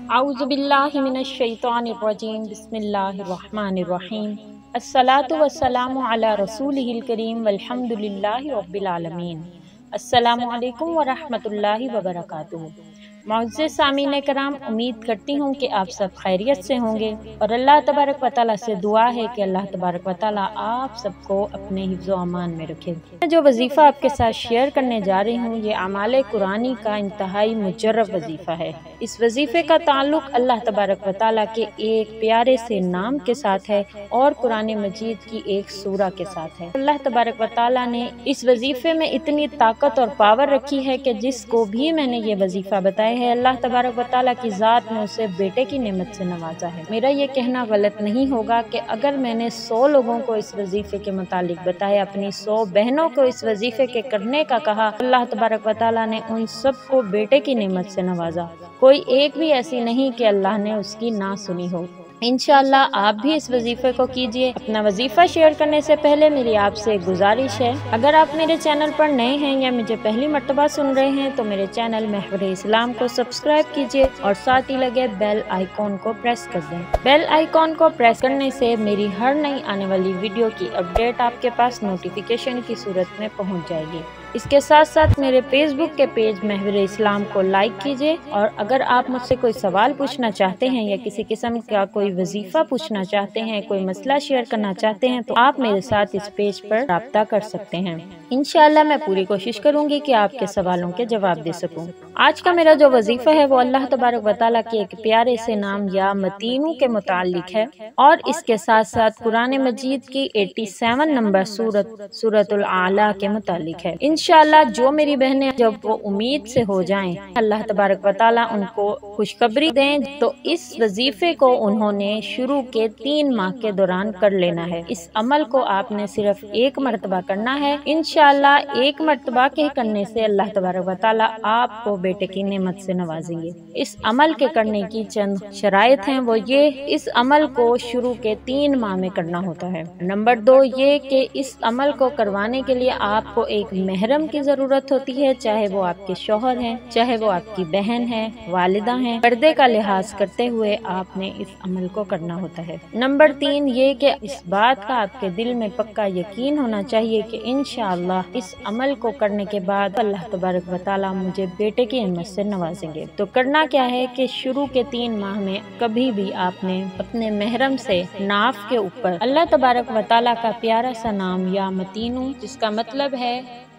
अऊज़ु बिल्लाहि मिनश शैतानिर रजीम बिस्मिल्लाहिर रहमानिर रहीम अस्सलातु वस्सलामु अला रसूलिहिल करीम वल्हम्दुलिल्लाहि रब्बिल आलमीन। अस्सलामु अलैकुम व रहमतुल्लाहि व बरकातुहू। मुअज़्ज़िज़ सामीन कराम, उम्मीद करती हूँ कि आप सब खैरियत से होंगे और अल्लाह तबारक व तआला से दुआ है कि अल्लाह तबारक व तआला आप सबको अपने हिफ्ज़ व अमान में रखे। मैं जो वजीफ़ा आपके साथ शेयर करने जा रही हूँ ये अमाले कुरानी का इंतहाई मुजर्रब वजीफ़ा है। इस वजीफ़े का ताल्लुक अल्लाह तबारक व तआला के एक प्यारे से नाम के साथ है और कुरान मजीद की एक सूरा के साथ है। अल्लाह तबारक व तआला ने इस वजीफ़े में इतनी ताकत और पावर रखी है कि जिसको भी मैंने ये वजीफ़ा बताया है अल्लाह तबारक व तआला की ज़ात ने उसे बेटे की नेमत से नवाजा है। मेरा ये कहना गलत नहीं होगा कि अगर मैंने 100 लोगों को इस वजीफ़े के मुतालिक बताया, अपनी 100 बहनों को इस वजीफ़े के करने का कहा, अल्लाह तबारक व तआला ने उन सबको बेटे की नेमत से नवाजा। कोई एक भी ऐसी नहीं कि अल्लाह ने उसकी ना सुनी हो। इंशाअल्लाह आप भी इस वजीफ़े को कीजिए। अपना वजीफ़ा शेयर करने से पहले मेरी आपसे एक गुजारिश है, अगर आप मेरे चैनल पर नए हैं या मुझे पहली मर्तबा सुन रहे हैं तो मेरे चैनल महवर इस्लाम को सब्सक्राइब कीजिए और साथ ही लगे बेल आइकॉन को प्रेस कर दें। बेल आइकॉन को प्रेस करने से मेरी हर नई आने वाली वीडियो की अपडेट आपके पास नोटिफिकेशन की सूरत में पहुँच जाएगी। इसके साथ साथ मेरे फेसबुक के पेज महवर इस्लाम को लाइक कीजिए और अगर आप मुझसे कोई सवाल पूछना चाहते हैं या किसी किस्म का कोई वजीफ़ा पूछना चाहते हैं, कोई मसला शेयर करना चाहते हैं तो आप मेरे साथ इस पेज पर राब्ता कर सकते हैं। इंशाअल्लाह मैं पूरी कोशिश करूंगी कि आपके सवालों के जवाब दे सकूं। आज का मेरा जो वजीफ़ा है वो अल्लाह तबारक व तआला के एक प्यारे से नाम या मतीनू के मुतालिक है और इसके साथ साथ कुरान मजीद की 87 नंबर सूरतुल आला के मुतालिक है। इंशाअल्लाह जो मेरी बहनें जब वो उम्मीद से हो जाएं, अल्लाह तबारक व तआला उनको खुशखबरी दें तो इस वजीफे को उन्होंने शुरू के 3 माह के दौरान कर लेना है। इस अमल को आपने सिर्फ एक मरतबा करना है। इंशाअल्लाह एक मरतबा के करने से अल्लाह तबारक व तआला आपको बेटे की नेमत से नवाजेंगे। इस अमल के करने की चंद शराइत हैं, वो ये इस अमल को शुरू के 3 माह में करना होता है। नंबर 2 ये कि इस अमल को करवाने के लिए आपको एक महरम की जरूरत होती है, चाहे वो आपके शौहर हैं, चाहे वो आपकी बहन है, वालिदा हैं। पर्दे का लिहाज करते हुए आपने इस अमल को करना होता है। नंबर 3 ये कि इस बात का आपके दिल में पक्का यकीन होना चाहिए कि इंशाअल्लाह इस अमल को करने के बाद अल्लाह तबारक व तआला मुझे बेटे की नेमत से नवाजेंगे। तो करना क्या है कि शुरू के 3 माह में कभी भी आपने अपने महरम से नाफ के ऊपर अल्लाह तबारक व तआला का प्यारा सा नाम या मतीनू, जिसका मतलब है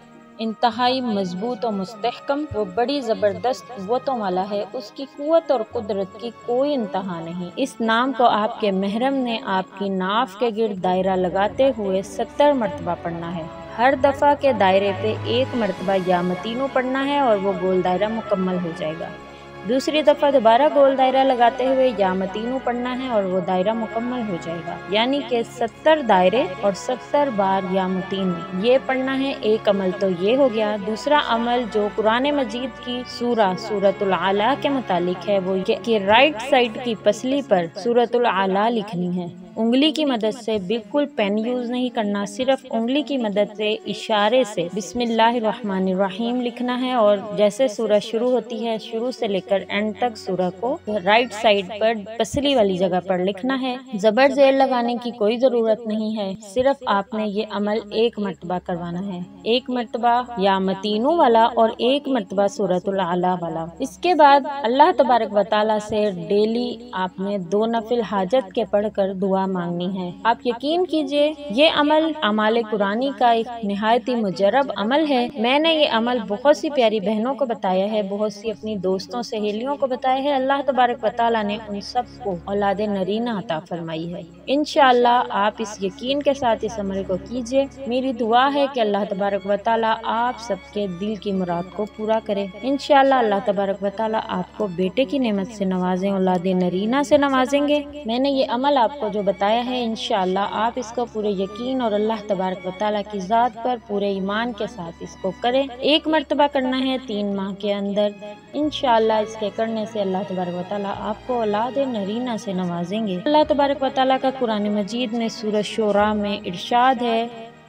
इंतहाई मजबूत और मुस्तहकम, वो बड़ी जबरदस्त कुव्वतों वाला है, उसकी कुव्वत और कुदरत की कोई इंतहा नहीं। इस नाम को आपके महरम ने आपकी नाफ के गिर्द दायरा लगाते हुए 70 मरतबा पढ़ना है। हर दफा के दायरे पे 1 मरतबा या मतीनू पढ़ना है और वो गोल दायरा मुकम्मल हो जाएगा। दूसरी दफा दोबारा गोल दायरा लगाते हुए या मतीनू पढ़ना है और वो दायरा मुकम्मल हो जाएगा। यानी कि 70 दायरे और 70 बार या मतीनू ये पढ़ना है। एक अमल तो ये हो गया। दूसरा अमल जो कुरान मजीद की सूरतुल आला के मुतालिक है वो ये कि राइट साइड की पसली पर सूरतुल आला लिखनी है। उंगली की मदद से, बिल्कुल पेन यूज नहीं करना, सिर्फ उंगली की मदद से इशारे से बिस्मिल्लाहिर्रहमानिर्रहीम लिखना है और जैसे सूरह शुरू होती है शुरू से लेकर एंड तक सूरह को राइट साइड पर पसली वाली जगह पर लिखना है। जबर जेर लगाने की कोई जरूरत नहीं है, सिर्फ आपने ये अमल 1 मरतबा करवाना है। 1 मरतबा या मतीनू वाला और 1 मरतबा सूरतुल आला वाला। इसके बाद अल्लाह तबारक व तआला से डेली आपने 2 नफिल हाजत के पढ़कर दुआ मांगनी है। आप यकीन कीजिए ये अमल अमाले कुरानी का एक निहायत ही मुजर्रब अमल है। मैंने ये अमल बहुत सी प्यारी बहनों को बताया है, बहुत सी अपनी दोस्तों सहेलियों को बताया है। अल्लाह तबारक व तआला ने उन सबको औलादे नरीना अता फरमाई है। इंशाअल्लाह आप इस यकीन के साथ इस अमल को कीजिए। मेरी दुआ है कि अल्लाह तबारक व तआला आप सबके दिल की मुराद को पूरा करे। इंशाअल्लाह अल्लाह तबारक व तआला आपको बेटे की नेमत से नवाजें, औलादे नरीना से नवाजेंगे। मैंने ये अमल आपको जो बताया है इंशाअल्लाह आप इसको पूरे यकीन और अल्लाह तबारक व तआला की ज़ात पर पूरे ईमान के साथ इसको करें। 1 मरतबा करना है 3 माह के अंदर। इंशाअल्लाह इसके करने से अल्लाह तबारक व तआला आपको औलादे नरीना से नवाजेंगे। अल्लाह तबारक व तआला का कुरान मजीद में सूरह शूरा में इरशाद है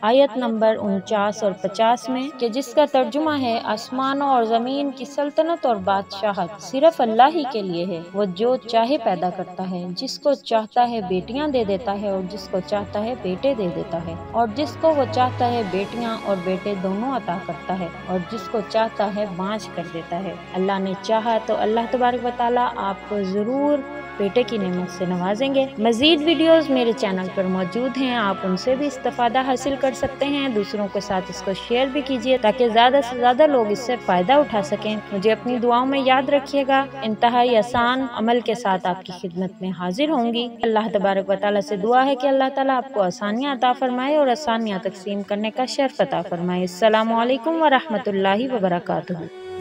آیت نمبر 49 اور 50 میں کہ جس کا ترجمہ ہے آسمانوں اور زمین کی سلطنت اور بادشاہت صرف اللہ ہی کے لیے ہے، وہ جو چاہے پیدا کرتا ہے، جس کو چاہتا ہے بیٹیاں دے دیتا ہے اور جس کو چاہتا ہے بیٹے دے دیتا ہے، اور جس کو وہ چاہتا ہے بیٹیاں اور بیٹے دونوں عطا کرتا ہے، اور جس کو چاہتا ہے بانجھ کر دیتا ہے۔ اللہ نے چاہا تو اللہ تبارک و تعالیٰ آپ کو ضرور بیٹے کی نعمت سے نوازیں گے۔ مزید ویڈیوز میرے چینل پر موجود ہیں، آپ ان سے بھی استفادہ حاصل کر سکتے ہیں۔ دوسروں کے ساتھ اس کو شیئر بھی کیجیے تاکہ زیادہ سے زیادہ لوگ اس سے فائدہ اٹھا سکیں۔ مجھے اپنی دعاؤں میں یاد رکھیے گا۔ انتہائی آسان عمل کے ساتھ آپ کی خدمت میں حاضر ہوں گی۔ اللہ تبارک و تعالیٰ سے دعا ہے کہ اللہ تعالیٰ آپ کو آسانیاں عطا فرمائے اور آسانیاں تقسیم کرنے کا شرف عطا فرمائے۔ السلام علیکم ورحمۃ اللہ وبرکاتہ۔